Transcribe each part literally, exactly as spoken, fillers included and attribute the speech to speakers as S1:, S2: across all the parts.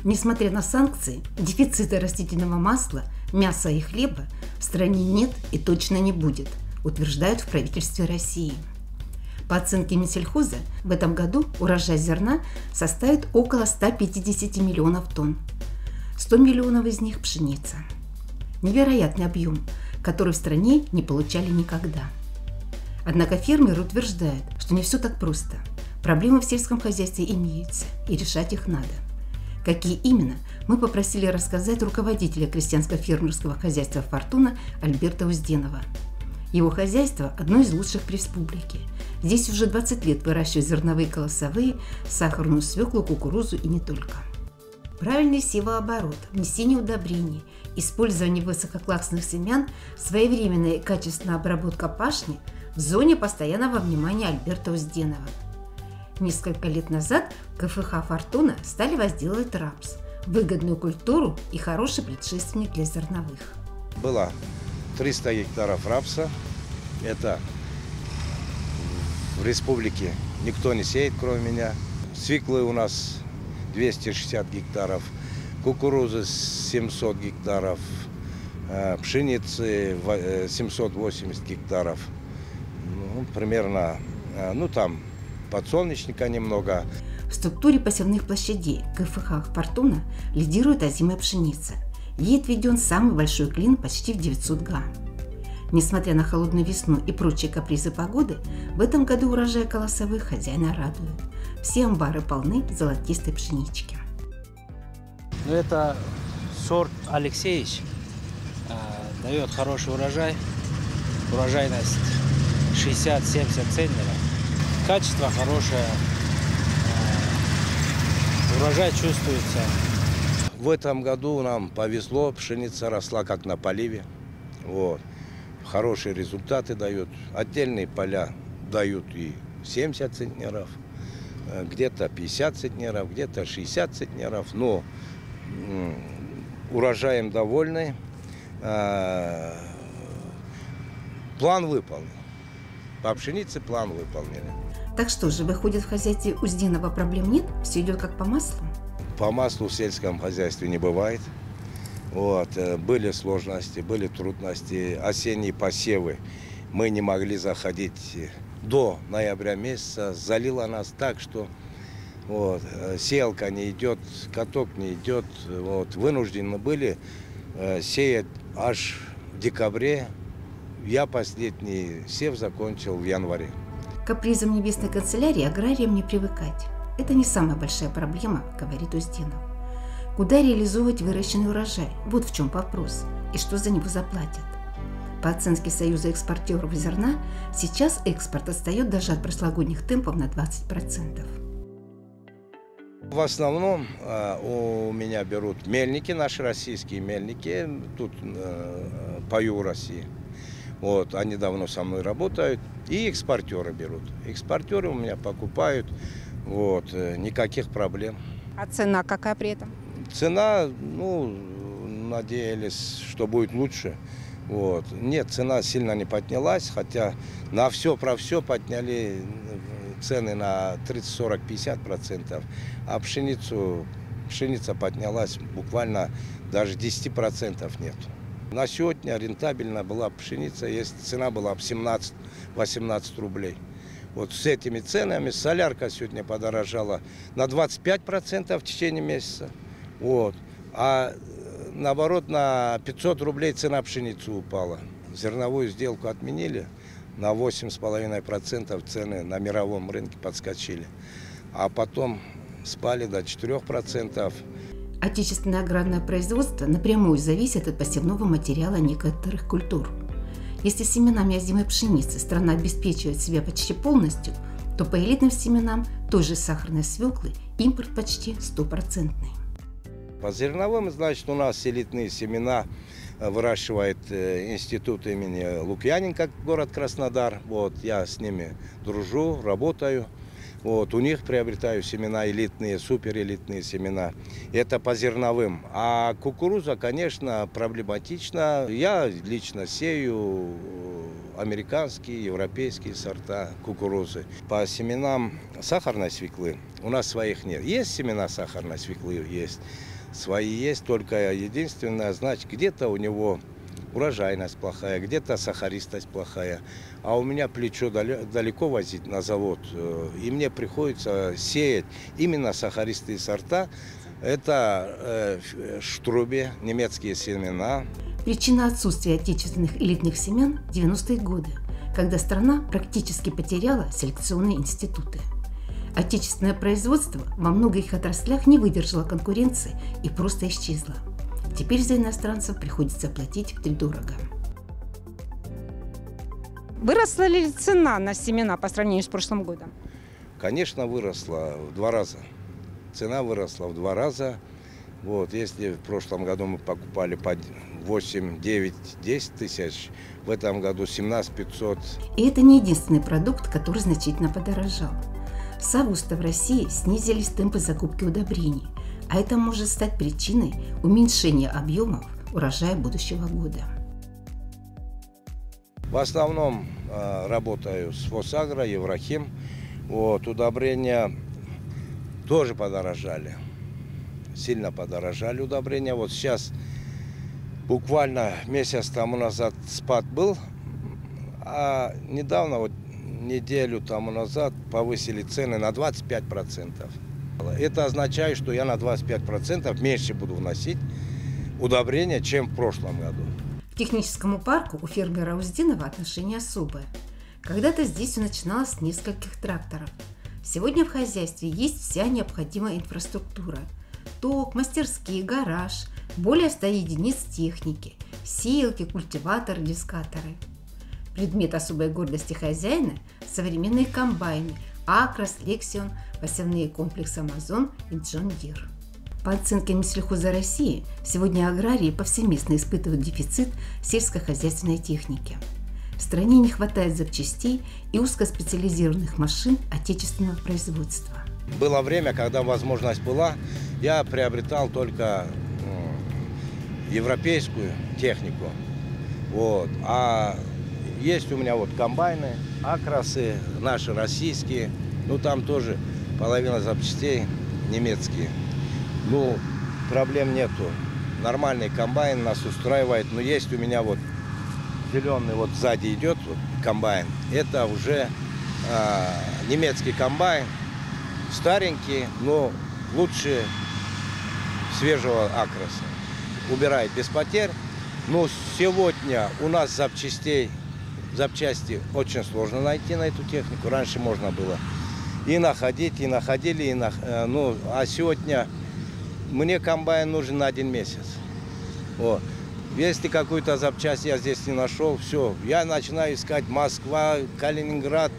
S1: Несмотря на санкции, дефицита растительного масла, мяса и хлеба в стране нет и точно не будет, утверждают в правительстве России. По оценке Минсельхоза, в этом году урожай зерна составит около ста пятидесяти миллионов тонн. сто миллионов из них – пшеница. Невероятный объем, который в стране не получали никогда. Однако фермеры утверждают, что не все так просто. Проблемы в сельском хозяйстве имеются, и решать их надо. Какие именно, мы попросили рассказать руководителя крестьянско-фермерского хозяйства «Фортуна» Альберта Узденова. Его хозяйство – одно из лучших в республике. Здесь уже двадцать лет выращивают зерновые колосовые, сахарную свеклу, кукурузу и не только. Правильный севооборот, внесение удобрений, использование высококлассных семян, своевременная и качественная обработка пашни в зоне постоянного внимания Альберта Узденова. Несколько лет назад ка эф ха «Фортуна» стали возделывать рапс, выгодную культуру и хороший предшественник для зерновых.
S2: Было триста гектаров рапса. Это в республике никто не сеет, кроме меня. Свеклы у нас двести шестьдесят гектаров, кукурузы семьсот гектаров, пшеницы семьсот восемьдесят гектаров. Ну, примерно, ну там подсолнечника немного.
S1: В структуре посевных площадей ка эф ха «Фортуна» лидирует озимая пшеница. Ей отведен самый большой клин почти в девятьсот га. Несмотря на холодную весну и прочие капризы погоды, в этом году урожай колосовых хозяина радует. Все амбары полны золотистой пшенички.
S3: Ну, это сорт Алексеевич. Э, дает хороший урожай. Урожайность шестьдесят-семьдесят центнеров. Качество хорошее. Э, урожай чувствуется.
S2: В этом году нам повезло, пшеница росла как на поливе. Вот. Хорошие результаты дают. Отдельные поля дают и семьдесят центнеров, где-то пятьдесят центнеров, где-то шестьдесят центнеров. Но м, урожаем довольны. А, план выполнен. По пшенице план выполнен.
S1: Так что же, выходит, в хозяйстве Узденова проблем нет? Все идет как по маслу?
S2: По маслу в сельском хозяйстве не бывает. Вот. Были сложности, были трудности. Осенние посевы мы не могли заходить до ноября месяца. Залило нас так, что вот, сеялка не идет, каток не идет. Вот. Вынуждены были сеять аж в декабре. Я последний сев закончил в январе.
S1: К капризам небесной канцелярии аграриям не привыкать. Это не самая большая проблема, говорит Узденов. Куда реализовывать выращенный урожай? Вот в чем вопрос. И что за него заплатят? По оценке Союза экспортеров зерна, сейчас экспорт отстает даже от прошлогодних темпов на двадцать процентов.
S2: В основном э, у меня берут мельники, наши российские мельники, тут э, по Ю-России. Вот, они давно со мной работают. И экспортеры берут. Экспортеры у меня покупают. Вот, э, никаких проблем.
S4: А цена какая при этом?
S2: Цена, ну, надеялись, что будет лучше. Вот. Нет, цена сильно не поднялась, хотя на все про все подняли цены на тридцать, сорок, пятьдесят процентов. А пшеницу, пшеница поднялась буквально даже десяти процентов нет. На сегодня рентабельна была пшеница, если цена была семнадцать-восемнадцать рублей. Вот с этими ценами солярка сегодня подорожала на двадцать пять процентов в течение месяца. Вот. А наоборот, на пятьсот рублей цена пшеницы упала. Зерновую сделку отменили, на восемь с половиной процентов цены на мировом рынке подскочили. А потом спали до четырёх процентов.
S1: Отечественное аграрное производство напрямую зависит от посевного материала некоторых культур. Если семенами озимой пшеницы страна обеспечивает себя почти полностью, то по элитным семенам той же сахарной свеклы импорт почти стопроцентный.
S2: По зерновым, значит, у нас элитные семена выращивает институт имени Лукьяненко, город Краснодар. Вот, я с ними дружу, работаю. Вот, у них приобретаю семена элитные, суперэлитные семена. Это по зерновым. А кукуруза, конечно, проблематична. Я лично сею американские, европейские сорта кукурузы. По семенам сахарной свеклы у нас своих нет. Есть семена сахарной свеклы, есть. Свои есть, только единственное, значит, где-то у него урожайность плохая, где-то сахаристость плохая. А у меня плечо далеко возить на завод, и мне приходится сеять именно сахаристые сорта. Это э, штрубе, немецкие семена.
S1: Причина отсутствия отечественных элитных семян – девяностые годы, когда страна практически потеряла селекционные институты. Отечественное производство во многих отраслях не выдержало конкуренции и просто исчезло. Теперь за иностранцев приходится платить втридорого.
S4: Выросла ли цена на семена по сравнению с прошлым годом?
S2: Конечно, выросла в два раза. Цена выросла в два раза. Вот, если в прошлом году мы покупали по восемь, девять, десять тысяч, в этом году семнадцать пятьсот.
S1: И это не единственный продукт, который значительно подорожал. С августа в России снизились темпы закупки удобрений, а это может стать причиной уменьшения объемов урожая будущего года.
S2: В основном э, работаю с Фосагро, Еврохим. Вот, удобрения тоже подорожали. Сильно подорожали удобрения. Вот сейчас буквально месяц тому назад спад был, а недавно, вот неделю тому назад, повысили цены на двадцать пять процентов. Это означает, что я на двадцать пять процентов меньше буду вносить удобрения, чем в прошлом году.
S1: К техническому парку у фермера Уздинова отношение особое. Когда-то здесь все начиналось с нескольких тракторов. Сегодня в хозяйстве есть вся необходимая инфраструктура. Ток, мастерские, гараж, более ста единиц техники, сеялки, культиваторы, дискаторы. Предмет особой гордости хозяина – современные комбайны Акрос, Лексион, посевные комплексы Амазон и Джон Дир. По оценке Минсельхоза России, сегодня аграрии повсеместно испытывают дефицит сельскохозяйственной техники. В стране не хватает запчастей и узкоспециализированных машин отечественного производства.
S2: Было время, когда возможность была, я приобретал только европейскую технику. Вот. А есть у меня вот комбайны, акросы, наши российские. Ну там тоже половина запчастей немецкие. Ну, проблем нету. Нормальный комбайн нас устраивает. Но есть у меня вот зеленый, вот сзади идет вот комбайн. Это уже э, немецкий комбайн. Старенький, но лучше свежего акроса. Убирает без потерь. Но сегодня у нас запчастей, запчасти очень сложно найти на эту технику. Раньше можно было и находить, и находили, и на, ну, а сегодня мне комбайн нужен на один месяц. Вот. Если какую-то запчасть я здесь не нашел, все, я начинаю искать Москва, Калининград,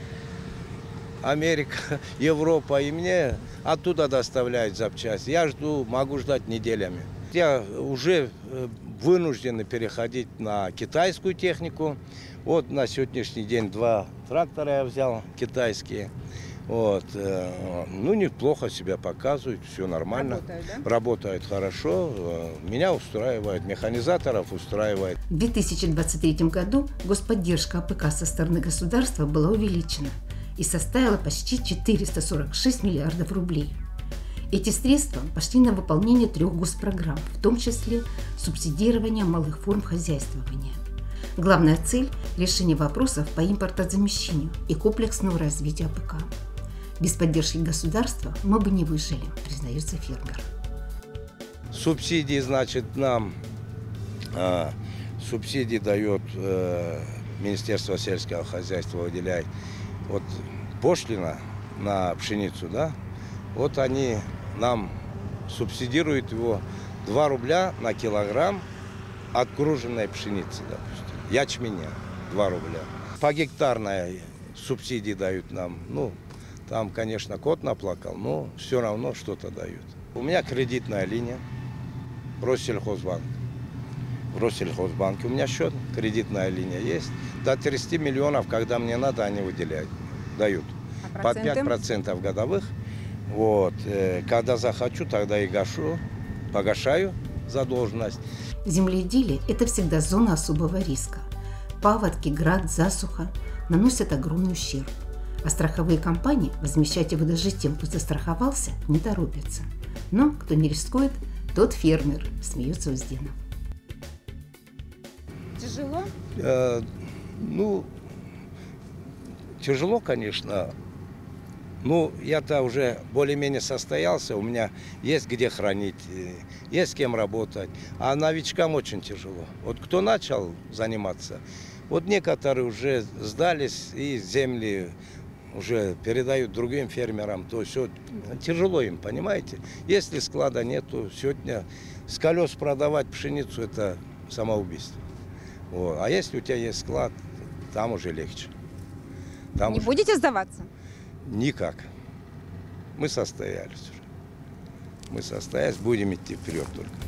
S2: Америка, Европа, и мне оттуда доставляют запчасти. Я жду, могу ждать неделями. Я уже вынужден переходить на китайскую технику. Вот на сегодняшний день два трактора я взял китайские. Вот. Ну, неплохо себя показывают, все нормально.
S4: Работают, да?
S2: Работают хорошо. Меня устраивает, механизаторов устраивает.
S1: В две тысячи двадцать третьем году господдержка АПК со стороны государства была увеличена и составила почти четыреста сорок шесть миллиардов рублей. Эти средства пошли на выполнение трех госпрограмм, в том числе субсидирование малых форм хозяйствования. Главная цель – решение вопросов по импортозамещению и комплексному развитию АПК. Без поддержки государства мы бы не выжили, признается фермер.
S2: Субсидии, значит, нам а, субсидии дает а, Министерство сельского хозяйства, выделяет. Вот пошлина на пшеницу, да, вот они нам субсидируют его два рубля на килограмм отгруженной пшеницы, допустим, ячменя два рубля. По гектарной субсидии дают нам, ну, там, конечно, кот наплакал, но все равно что-то дают. У меня кредитная линия, Россельхозбанк. В Россельхозбанке у меня счет, кредитная линия есть. До тридцати миллионов, когда мне надо, они выделяют, дают.
S4: А
S2: Под пять процентов годовых. Вот. Когда захочу, тогда и гашу, погашаю задолженность.
S1: Земледелие – это всегда зона особого риска. Паводки, град, засуха наносят огромный ущерб. А страховые компании возмещать его даже тем, кто застраховался, не торопятся. Но кто не рискует, тот фермер, смеется Узденов.
S4: Тяжело?
S2: Э, ну, тяжело, конечно. Ну, я-то уже более-менее состоялся, у меня есть где хранить, есть с кем работать. А новичкам очень тяжело. Вот кто начал заниматься, вот некоторые уже сдались и земли уже передают другим фермерам. То все тяжело им, понимаете? Если склада нету, сегодня с колес продавать пшеницу – это самоубийство. Вот. А если у тебя есть склад, там уже легче. Там
S4: Не
S2: уже...
S4: будете сдаваться?
S2: Никак. Мы состоялись уже. Мы состоялись, будем идти вперед только.